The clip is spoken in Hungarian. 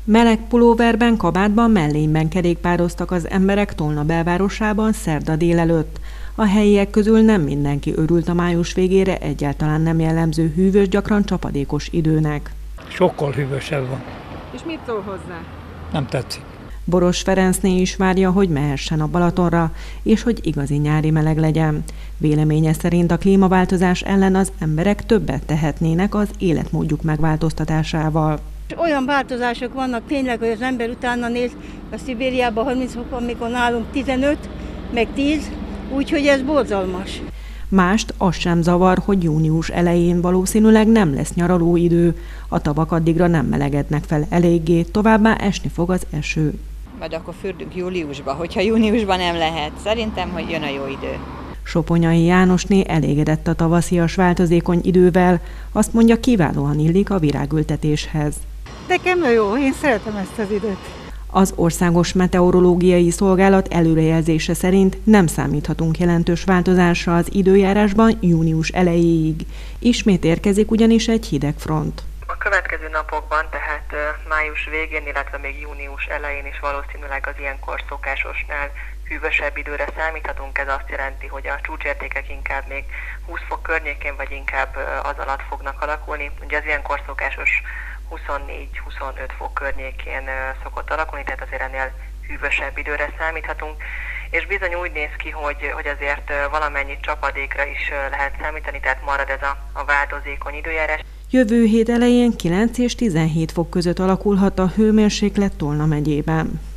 Meleg pulóverben, kabátban, mellényben kerékpároztak az emberek Tolna belvárosában szerda délelőtt. A helyiek közül nem mindenki örült a május végére egyáltalán nem jellemző hűvös, gyakran csapadékos időnek. Sokkal hűvösebb van. És mit szól hozzá? Nem tetszik. Boros Ferencné is várja, hogy mehessen a Balatonra, és hogy igazi nyári meleg legyen. Véleménye szerint a klímaváltozás ellen az emberek többet tehetnének az életmódjuk megváltoztatásával. Olyan változások vannak tényleg, hogy az ember utána néz, a Szibériában 30 fok, amikor nálunk 15, meg 10, úgyhogy ez borzalmas. Mást az sem zavar, hogy június elején valószínűleg nem lesz nyaralóidő, a tavak addigra nem melegednek fel eléggé, továbbá esni fog az eső. Vagy akkor fürdünk júliusba, hogyha júniusban nem lehet. Szerintem, hogy jön a jó idő. Soponyai Jánosné elégedett a tavaszias változékony idővel, azt mondja, kiválóan illik a virágültetéshez. Nekem jó, én szeretem ezt az időt. Az Országos Meteorológiai Szolgálat előrejelzése szerint nem számíthatunk jelentős változásra az időjárásban június elejéig. Ismét érkezik ugyanis egy hideg front. A következő napokban, tehát május végén, illetve még június elején is valószínűleg az ilyenkor szokásosnál hűvösebb időre számíthatunk. Ez azt jelenti, hogy a csúcsértékek inkább még 20 fok környékén, vagy inkább az alatt fognak alakulni. Ugye az ilyenkor szokásos 24-25 fok környékén szokott alakulni, tehát azért ennél hűvösebb időre számíthatunk. És bizony úgy néz ki, hogy azért valamennyi csapadékra is lehet számítani, tehát marad ez a változékony időjárás. Jövő hét elején 9 és 17 fok között alakulhat a hőmérséklet Tolna megyében.